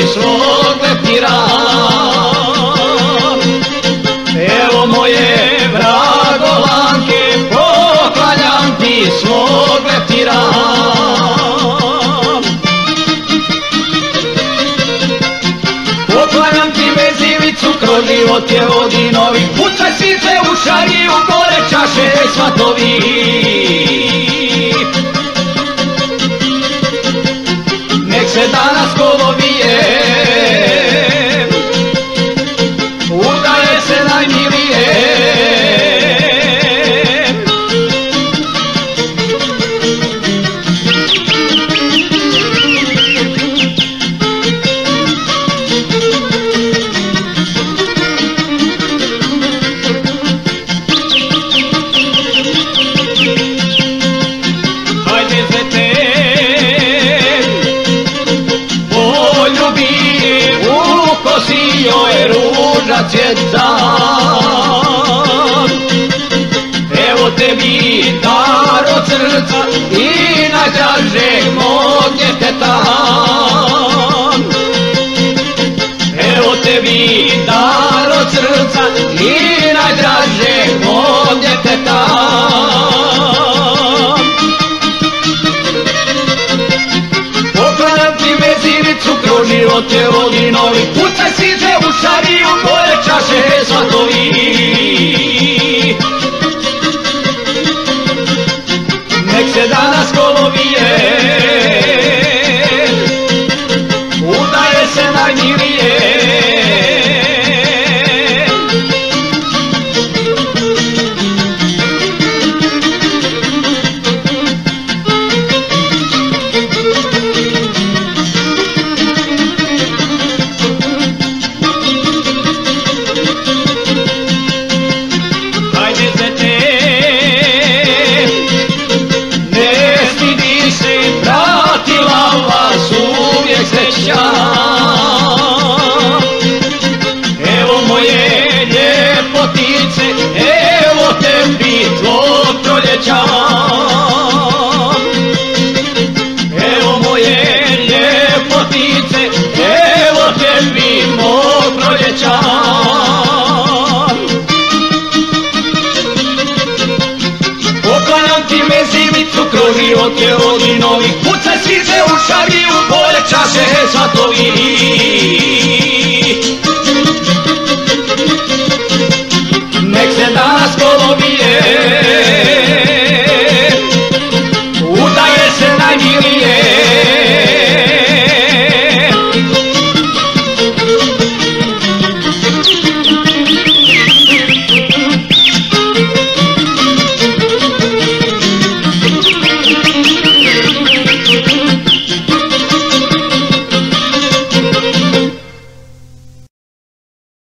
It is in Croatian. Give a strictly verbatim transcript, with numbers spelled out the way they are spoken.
svog leptira. Evo moje vragolanke, poklanjam ti svog leptira. Poklanjam ti vezivicu, kroz život je vodi novi, pucaj svice u šariju, gore čaše svatovi. Nek se danas kolo vije, udaje se najmilije. Joj ruža cvjeta, evo tebi dar od srca i najdražeg mog djeteta. Evo tebi dar od srca i najdražeg mog djeteta. Poklanjam ti vezivicu, kroz život je vodi novi, pucaj svice u šariju, gore čaše svatovi. Nek se danas kolo vije, udaje se najmilije. Evo moje ljepotice, evo tebi tvog proljeća. Evo moje ljepotice, evo tebi mog proljeća. Poklanjam ti vezivicu, kroz život je vodi novi, pucaj svice u šariju, gore čaše svatovi.